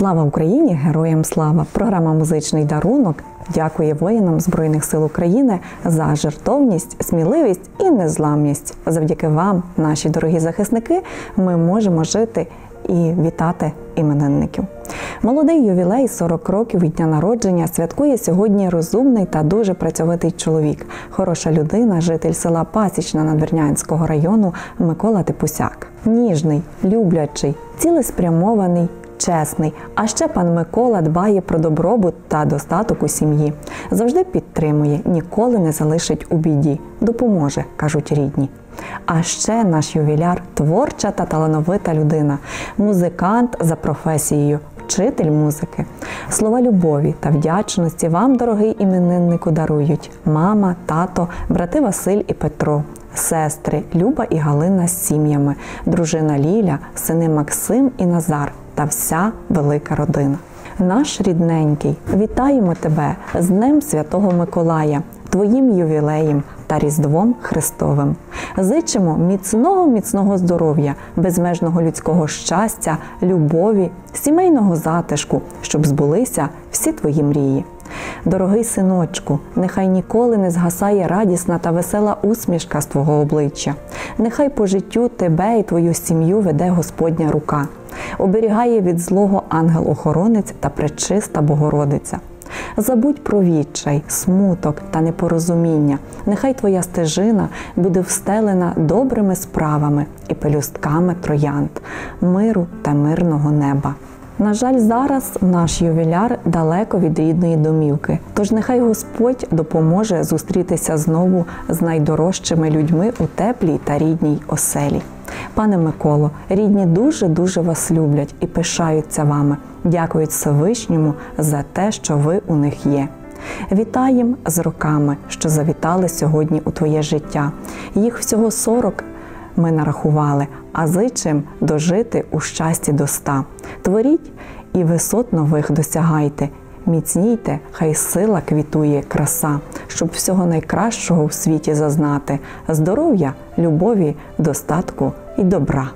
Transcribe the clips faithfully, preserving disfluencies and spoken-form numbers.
Слава Україні! Героям слава! Програма «Музичний дарунок» дякує воїнам Збройних сил України за жертовність, сміливість і незламність. Завдяки вам, наші дорогі захисники, ми можемо жити і вітати іменинників. Молодий ювілей сорок років від дня народження святкує сьогодні розумний та дуже працьовитий чоловік, хороша людина, житель села Пасічна Надвірнянського району Микола Типусяк. Ніжний, люблячий, цілеспрямований, чесний. А ще пан Микола дбає про добробут та достаток у сім'ї. Завжди підтримує, ніколи не залишить у біді. Допоможе, кажуть рідні. А ще наш ювіляр – творча та талановита людина, музикант за професією, вчитель музики. Слова любові та вдячності вам, дорогий імениннику, дарують мама, тато, брати Василь і Петро, сестри Люба і Галина з сім'ями, дружина Ліля, сини Максим і Назар та вся велика родина. Наш рідненький, вітаємо тебе з Днем Святого Миколая, твоїм ювілеєм та Різдвом Христовим. Зичимо міцного-міцного здоров'я, безмежного людського щастя, любові, сімейного затишку, щоб збулися всі твої мрії. Дорогий синочку, нехай ніколи не згасає радісна та весела усмішка з твого обличчя. Нехай по життю тебе і твою сім'ю веде Господня рука. Оберігає від злого ангел-охоронець та пречиста Богородиця. Забудь про відчай, смуток та непорозуміння. Нехай твоя стежина буде встелена добрими справами і пелюстками троянд, миру та мирного неба. На жаль, зараз наш ювіляр далеко від рідної домівки, тож нехай Господь допоможе зустрітися знову з найдорожчими людьми у теплій та рідній оселі. Пане Миколо, рідні дуже-дуже вас люблять і пишаються вами. Дякують Всевишньому за те, що ви у них є. Вітаєм з роками, що завітали сьогодні у твоє життя. Їх всього сорок ми нарахували, а зичим дожити у щасті до ста. Творіть і висот нових досягайте. Міцнійте, хай сила квітує краса, щоб всього найкращого в світі зазнати. Здоров'я, любові, достатку і добра.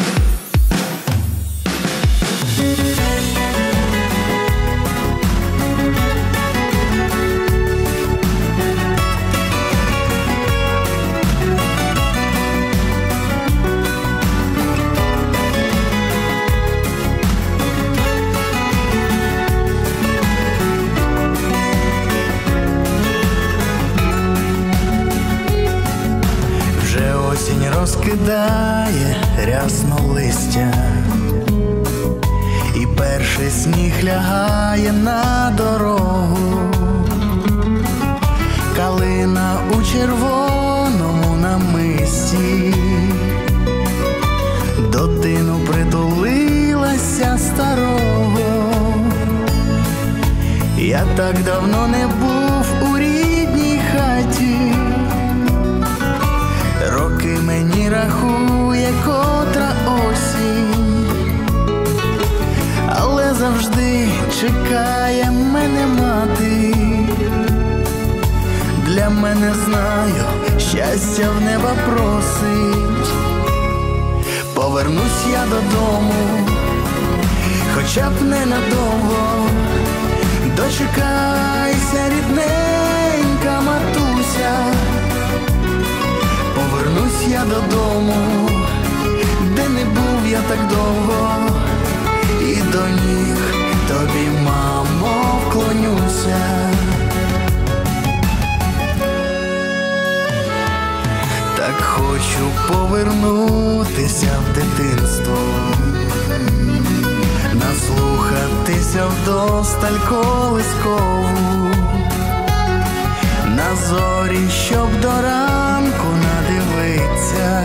Розкидає рясно листя, і перший сніг лягає на дорогу. Калина у червоному намисті до тину притулилася старого. Я так давно не був у рідній хаті, роки мені рахує котра осінь, але завжди чекає мене мати. Для мене, знаю, щастя в неба просить. Повернусь я додому, хоча б ненадовго. Дочекайся, рідненька матуся. Повернусь я додому, де не був я так довго, і до ніг тобі, мамо, вклонюся. Так хочу повернутися в дитинство, наслухатися вдосталь колискову, на зорі, щоб до ранку надивиться,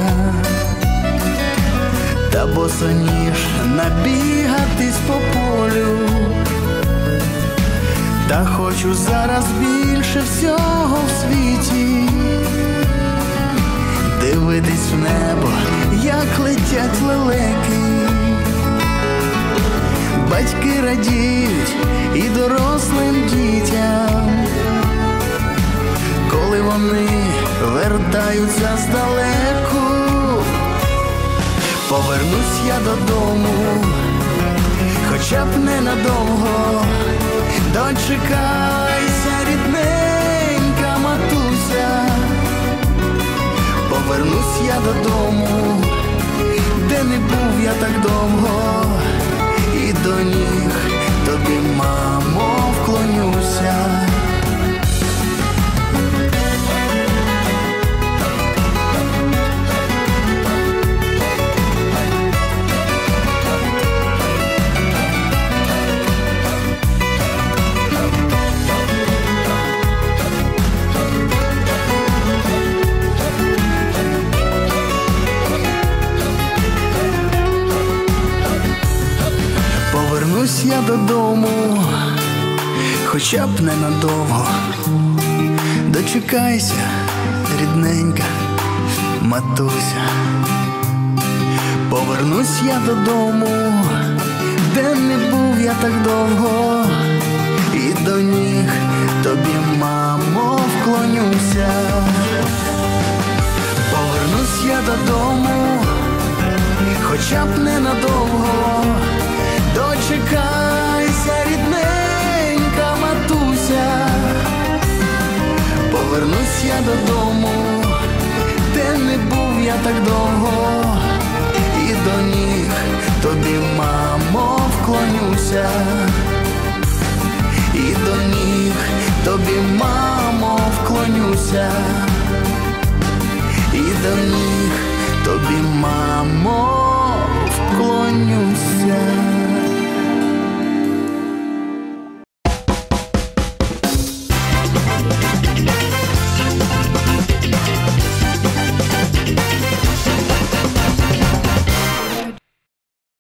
та босоніж набігатись по полю. Та хочу зараз більше всього в світі дивитись в небо, як летять лелеки. Батьки радіють і дорослим дітям, коли вони вертаються здалеку. Повернусь я додому, хоча б ненадовго. Дочекайся, рідненька матуся, повернусь я додому, де не був я так довго, і до ніг тобі, мамо, вклонюся. Повернусь я додому, хоча б ненадовго. Дочекайся, рідненька матуся, повернусь я додому, де не був я так довго, і до ніг тобі, мамо, вклонюся. Повернусь я додому, хоча б ненадовго. Дочекайся, рідненька матуся, повернусь я додому, де не був я так довго, і до ніг тобі, мамо, вклонюся, і до ніг тобі, мамо, вклонюся.